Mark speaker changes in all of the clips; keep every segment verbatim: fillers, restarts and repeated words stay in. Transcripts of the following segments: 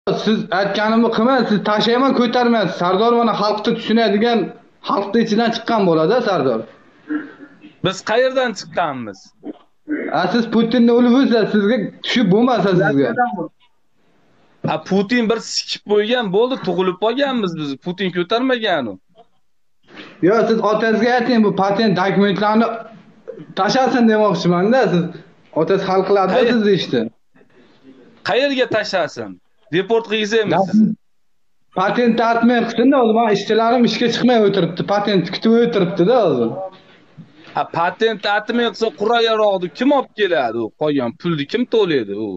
Speaker 1: siz aytganimni qilmang, siz tashlayman ko'tarmaysiz. Sardor mana xalqni tushunadigan, xalqning ichidan chiqqan bo'ladi, Sardor.
Speaker 2: Biz qayerdan chiqqanmiz?
Speaker 1: A siz Putinni ulug'isiz, sizga tushib bo'lmasa sizga.
Speaker 2: A Putin bir sikib qo'ygan, bo'ldi, tug'ilib qolganmiz biz. Putin ko'tarmagan u.
Speaker 1: Yo, siz otangizga ayting, bu patent dokumentlarni tashasin demoqchiman-da, siz otasi hal qiladi sizni ishni.
Speaker 2: Qayerga tashasin? Deport qilsangiz.
Speaker 1: Patent tatmin qilsin-da, o'zi men ishchilarim ishga chiqmay o'tiribdi, patent kutib o'tiribdi-da o'zi.
Speaker 2: A patent tatmin qilsa qura yaroqni kim olib keladi u? Qolgan pulni kim to'laydi u?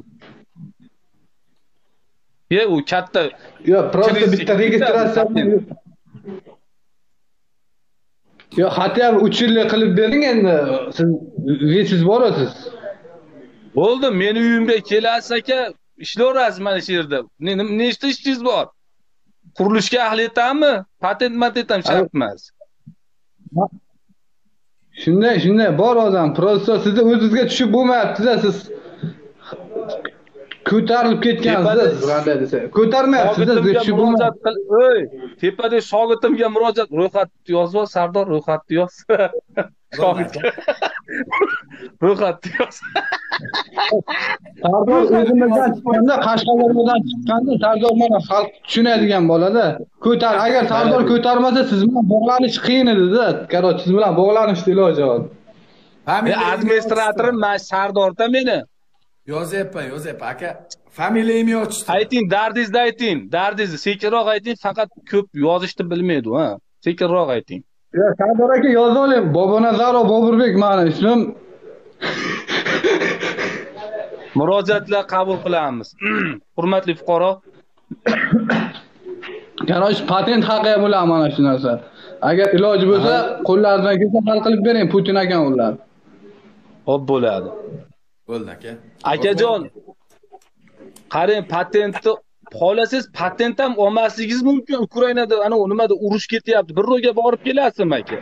Speaker 2: Ye, u katta.
Speaker 1: Yo, просто bitta registratsiya. Yo, hatto uch yillik qilib bering endi. Siz vesiz borasiz.
Speaker 2: Bo'ldi, meni uyimga kelasiz aka, ishlayverasiz mana shu yerda. Ne nechta ishingiz bor? Qurilishga ahliyatammi? Patent matent ham shart emas.
Speaker 1: Shunday, shunday bor odam, prosta sizni o'zingizga tushib bo'lmayapti-da, siz ko'tarilib ketgansiz, qanday desa. Ko'tarmayapsiz, sizga tushib bo'lmayapti.
Speaker 2: Ey, tepada shogirdimga murojaat, ro'yxat yozib, Sardor ro'yxatni yoz. Shogird. Ro'yxatni yoz.
Speaker 1: Sardor o'zimizdan chiqqanda, Qashqadaryodan chiqqanda Sardor mana xalq tushunadigan bo'ladi. Ko'tar, agar Sardor ko'tarmasa siz bilan bog'lanish qiyin edi-da. Qaroq siz bilan bog'lanishni iloji yo'q.
Speaker 2: Men administratorim, men Sardorda meni.
Speaker 3: Yozyapman, yozyapman aka. Familiyamni ochishdi.
Speaker 2: Ayting, dardingizni ayting. Dardingizni sekinroq ayting, faqat ko'p yozishni bilmaydi, ha. Sekinroq ayting.
Speaker 1: Yo, Sardor aka yozib oling. Bobonazarov Boburbek meni ismim.
Speaker 2: Murojaatlar qabul qilamiz. Hurmatli fuqaro.
Speaker 1: Qaroq patent haqi bilan mana shu narsa. Agar iloji bo'lsa, qo'llaringizdan kelsa hal qilib bering Putin aka ular.
Speaker 2: Xo'p bo'ladi.
Speaker 3: Bo'ldi aka.
Speaker 2: Akajon, qarang, patentni xohlasangiz patent ham olmasligingiz mumkin. Ukrainada ana nimada urush ketyapti. Bir ro'yga borib kelasizmi aka?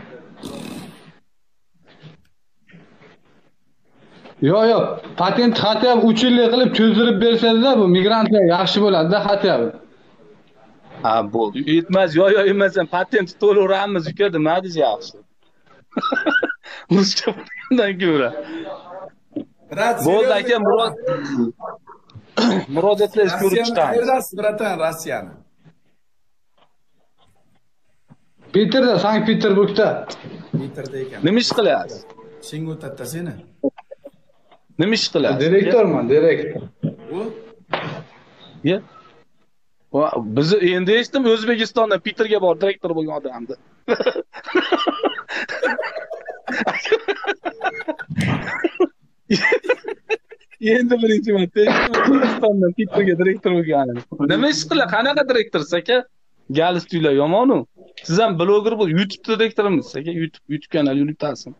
Speaker 1: Yo, yo, patent xatya uch yillik qilib cho'zdirib bersangiz-da, bu migrantlar yaxshi bo'ladi-da xatya.
Speaker 2: Ha, bo'ldi. Yetmas, yo, yo, emas, patentni to'laveramiz uka, nima deyish yaxshi. Ruscha bo'lgandan ko'ra. Bo'ldi aka, Murod. Murojaatlaringizni ko'rib chiqamiz.
Speaker 3: Qayerdasiz, bratan, Rossiyani?
Speaker 1: Peterda, Sankt-Peterburgda.
Speaker 3: Peterda ekan.
Speaker 2: Nima ish qilyapsiz?
Speaker 3: Ishing o'tadi seni.
Speaker 2: Nima ish qilyapsiz?
Speaker 1: Direktorman, direktor.
Speaker 3: U?
Speaker 2: Ye? Biz endi eshitdim, O'zbekistondan Peterga bor direktor bo'lgan odamni. Endi birinchi marta O'zbekistondan Peterga direktor bo'lgan. Nima ish qiladi? Qanaqa direktorsiz aka? Galistuylar yomon-u. Siz ham bloger bo'l, YouTube direktormisiz aka? YouTube YouTube kanal yuritasiz.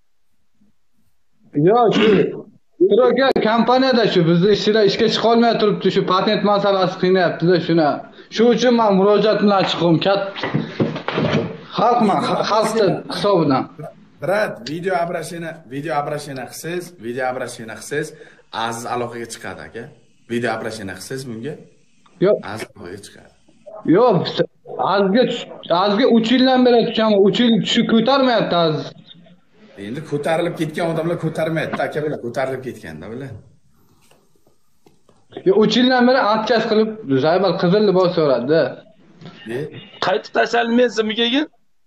Speaker 1: Yo, shu Troka kompaniyada shu bizni ishchilar ishga chiqa olmay turibdi, shu patent masalasi qiynayapti-da shuna. Shu uchun men murojaat bilan chiqdim. Kat xalqman, xalqni hisobidan.
Speaker 3: Brat, video обращение, video обращение qilsangiz, video обращение qilsangiz, aziz aloqaga chiqadi aka. Video обращение qilsangiz bunga?
Speaker 1: Yo'q,
Speaker 3: aziz aloqaga chiqadi.
Speaker 1: Yo'q, azizga azizga uch yildan beri tushaman, uch yil tushib ko'tarmayapti aziz.
Speaker 3: Endi ko'tarilib ketgan odamlar ko'tarmaydi, aka bilan ko'tarilib ketganda bilan.
Speaker 1: Yo, uch yildan beri atkaz qilib, Zaybal qizil libos so'radi-da.
Speaker 2: Qaytib tashalmaysiz keyin?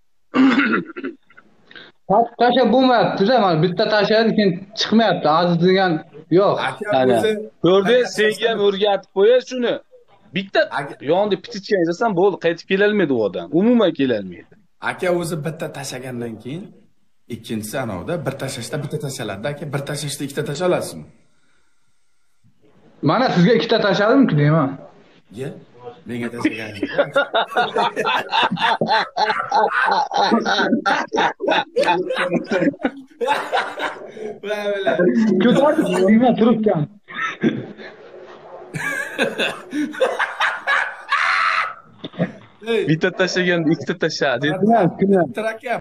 Speaker 1: Qaytib tashab bo'lmayapti-da, mana bitta tashlaydi, keyin chiqmayapti. Aziz degan yo'q.
Speaker 2: Ana. Ko'rdingiz, senga ham o'rgatib qo'ya shuni. Bitta yonida petitsiya yozasan, bo'ldi, qaytib kela olmaydi u odam. Umuman kela olmaydi.
Speaker 3: Aka o'zi bitta tashagandan keyin ikkinchisi anovda bir tashashda bitta tashaladi aka, bir tashashda ikkita tasha olasizmi?
Speaker 1: Mana sizga ikkita tashadim-ku deyman.
Speaker 3: Ye, menga tashagansiz. Va bala.
Speaker 1: Ko'tarib deyman turibkan.
Speaker 2: Bitta tashagan, ikkita tashadi.
Speaker 3: Aka